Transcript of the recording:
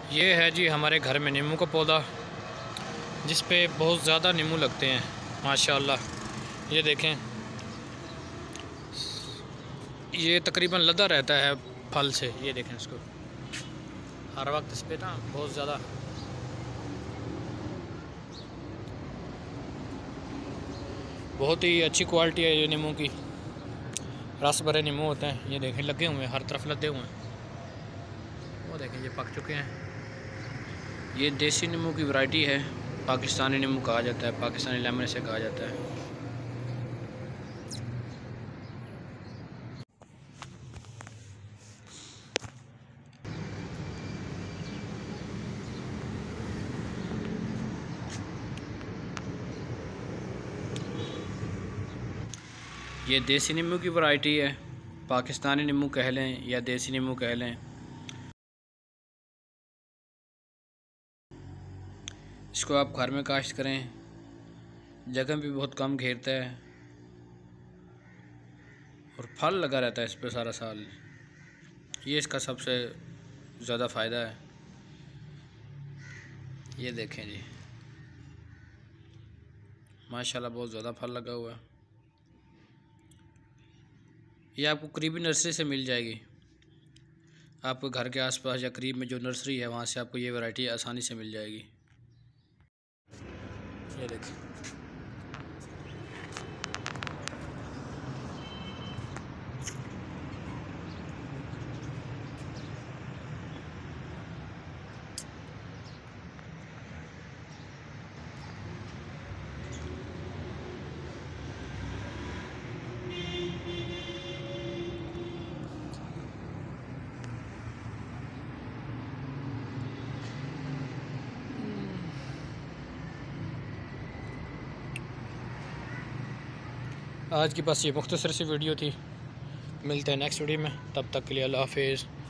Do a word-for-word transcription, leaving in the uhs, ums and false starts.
ये है जी हमारे घर में नींबू का पौधा, जिस पे बहुत ज़्यादा नींबू लगते हैं माशाल्लाह। ये देखें, ये तकरीबन लदा रहता है फल से। ये देखें इसको, हर वक्त इस पे ना बहुत ज़्यादा बहुत ही अच्छी क्वालिटी है ये नींबू की। रस भरे नींबू होते हैं। ये देखें लगे हुए हैं, हर तरफ लदे हुए हैं। वो देखें ये पक चुके हैं। ये देसी नींबू की वैरायटी है, पाकिस्तानी नींबू कहा जाता है, पाकिस्तानी लेमन से कहा जाता है। ये देसी नींबू की वैरायटी है, पाकिस्तानी नींबू कह लें या देसी नींबू कह लें। इसको आप घर में काश्त करें, जगह भी बहुत कम घेरता है और फल लगा रहता है इस पर सारा साल। ये इसका सबसे ज़्यादा फ़ायदा है। ये देखें जी, माशाल्लाह बहुत ज़्यादा फल लगा हुआ है। ये आपको करीबी नर्सरी से मिल जाएगी। आपको घर के आसपास या करीब में जो नर्सरी है वहाँ से आपको ये वैरायटी आसानी से मिल जाएगी। ये देखिए, आज की बस ये मुख्तसर सी वीडियो थी। मिलते हैं नेक्स्ट वीडियो में, तब तक के लिए अल्लाह हाफिज़।